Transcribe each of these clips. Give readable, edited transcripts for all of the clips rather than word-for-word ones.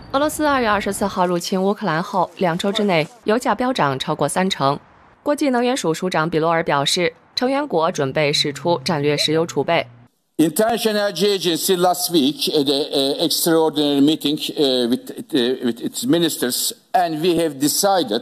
俄罗斯2月24号入侵乌克兰后，2周之内油价飙涨超过30%。国际能源署署长比罗尔表示，成员国准备释出战略石油储备。 International Energy Agency last week had an extraordinary meeting with its ministers, and we have decided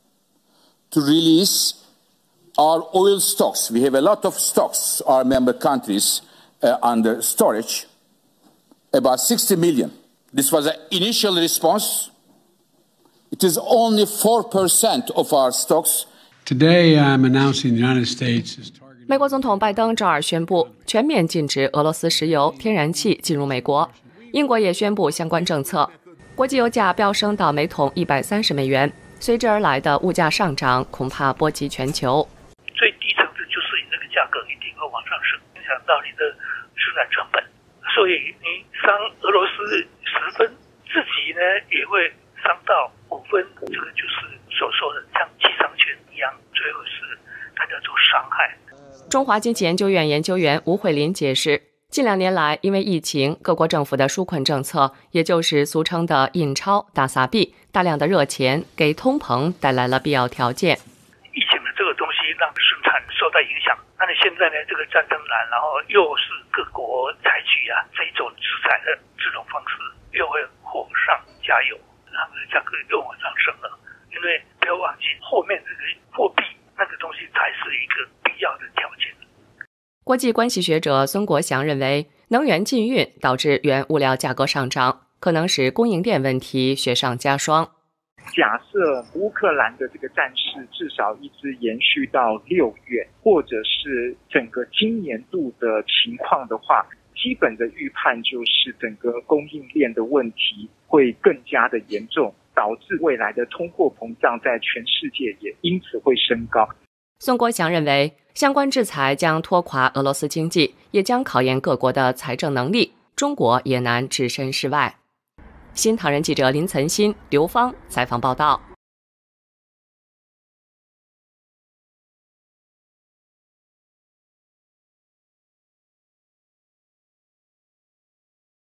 to release our oil stocks. We have a lot of stocks, our member countries, under storage, about 60 million. This was an initial response. It is only 4% of our stocks. Today, I'm announcing the United States is targeting. 美国总统拜登周二宣布全面禁止俄罗斯石油、天然气进入美国。英国也宣布相关政策。国际油价飙升到每桶130美元，随之而来的物价上涨恐怕波及全球。 最低层次就是你这个价格一定会往上升，影响到你的生产成本，所以你伤俄罗斯10分，自己呢也会伤到5分，这个就是所说的像七伤拳一样，最后是大家做伤害。 中华经济研究院研究员吴慧林解释，近2年来，因为疫情，各国政府的纾困政策，也就是俗称的印钞、大撒币，大量的热钱，给通膨带来了必要条件。 疫情的这个东西让生产受到影响，那你现在呢，这个战争来，然后又是各国采取这种制裁的这种方式，又会火上加油，他们的价格又往上升了。因为不要忘记，后面这个货币那个东西才是一个必要的条件。 国际关系学者孙国祥认为，能源禁运导致原物料价格上涨，可能使供应链问题雪上加霜。 假设乌克兰的这个战事至少一直延续到6月，或者是整个今年度的情况的话，基本的预判就是整个供应链的问题会更加的严重，导致未来的通货膨胀在全世界也因此会升高。 孙国祥认为，相关制裁将拖垮俄罗斯经济，也将考验各国的财政能力，中国也难置身事外。新唐人记者林岑鑫、刘芳采访报道。